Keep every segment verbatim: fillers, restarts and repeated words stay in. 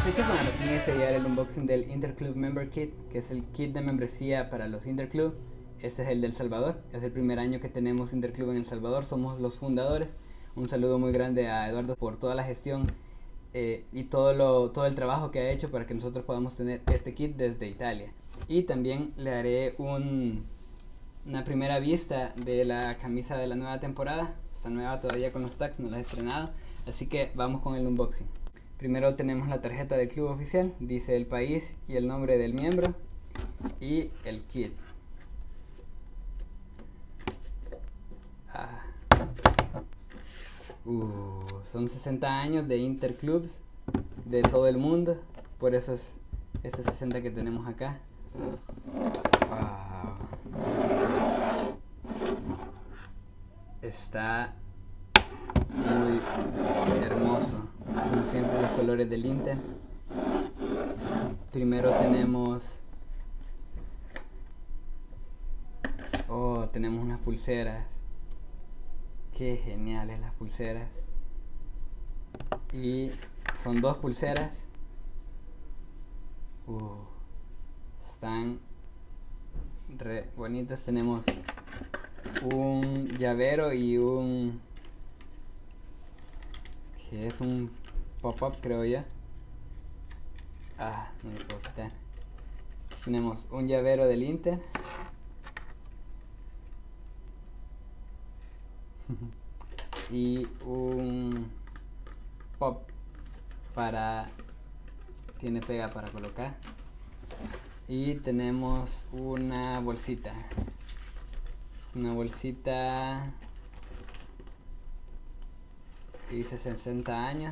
Fechas para aquí es sellar el unboxing del Interclub Member Kit, que es el kit de membresía para los Interclub. Este es el del Salvador, es el primer año que tenemos Interclub en El Salvador, somos los fundadores. Un saludo muy grande a Eduardo por toda la gestión eh, y todo, lo, todo el trabajo que ha hecho para que nosotros podamos tener este kit desde Italia. Y también le haré un, una primera vista de la camisa de la nueva temporada. Está nueva todavía con los tags, no la he estrenado, así que vamos con el unboxing. Primero tenemos la tarjeta del club oficial, dice el país y el nombre del miembro y el kit. Ah. Uh, son sesenta años de interclubs de todo el mundo, por eso es este sesenta que tenemos acá. Wow. Está muy hermoso, como siempre los colores del Inter. Primero tenemos oh tenemos unas pulseras, qué geniales las pulseras, y son dos pulseras. uh, están re bonitas. Tenemos un llavero y un que es un pop-up, creo yo. Ah, no lo puedo quitar. Tenemos un llavero del Inter y un pop para tiene pega para colocar, y tenemos una bolsita. Es una bolsita que dice sesenta años,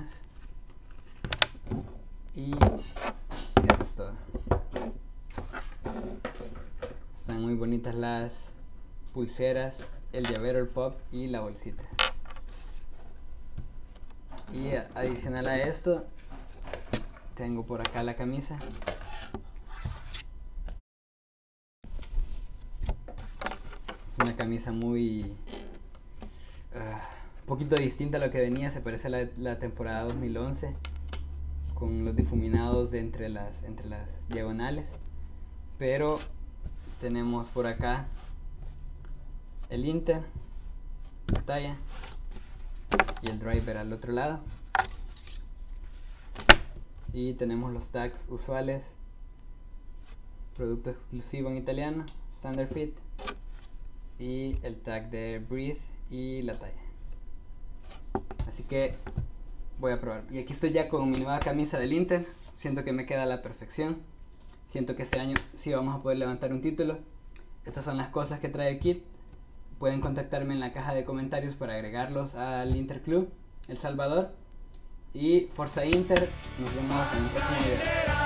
y eso es todo. Están muy bonitas las pulseras, el llavero, el pop y la bolsita. Y adicional a esto tengo por acá la camisa. Es una camisa muy uh, un poquito distinta a lo que venía. Se parece a la, la temporada dos mil once, con los difuminados de entre las entre las diagonales, pero tenemos por acá el Inter, la talla y el driver al otro lado, y tenemos los tags usuales: producto exclusivo en italiano, standard fit, y el tag de Breathe y la talla. Así que voy a probar. Y aquí estoy ya con mi nueva camisa del Inter. Siento que me queda a la perfección. Siento que este año sí vamos a poder levantar un título. Estas son las cosas que trae el kit. Pueden contactarme en la caja de comentarios para agregarlos al Interclub El Salvador. Y Forza Inter. Nos vemos en el próximo video.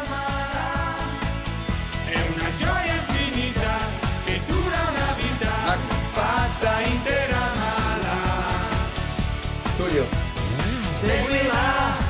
È una gioia infinita che dura una vita. Forza Inter amala. Julio. Seguila.